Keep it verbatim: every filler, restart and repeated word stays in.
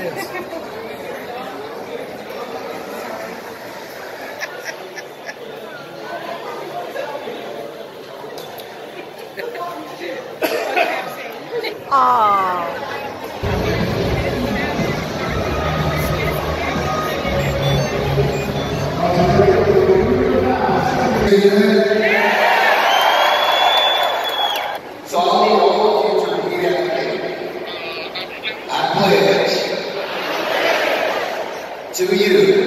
is. Aww. So I'll need all of you to repeat after me. I pledge to you